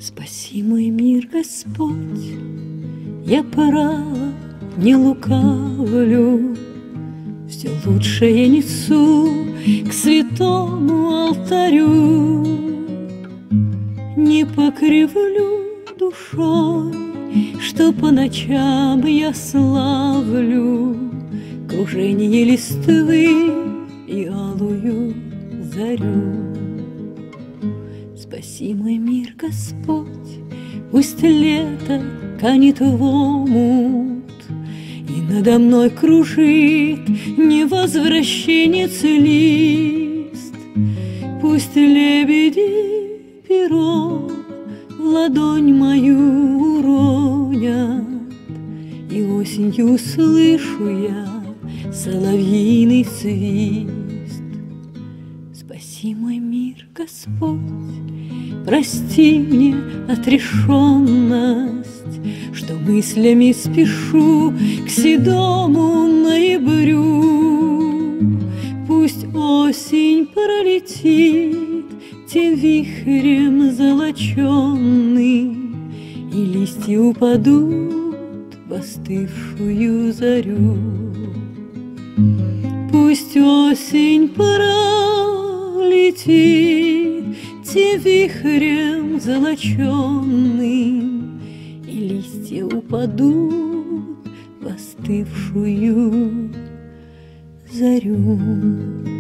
Спаси мой мир, Господь, я право не лукавлю, все лучшее несу к святому алтарю. Не покривлю душой, что по ночам я славлю кружение листвы и алую зарю. Спаси мой мир, Господь, пусть лето канет в омут, и надо мной кружит невозвращенец лист. Пусть лебеди перо в ладонь мою уронят, и осенью услышу я соловьиный свист. Спаси мой мир, Господь, прости мне отрешенность, что мыслями спешу к седому ноябрю. Пусть осень пролетит тем вихрем золоченным, и листья упадут в остывшую зарю. Пусть осень пролетит тем вихрем золоченным, и листья упадут в остывшую зарю.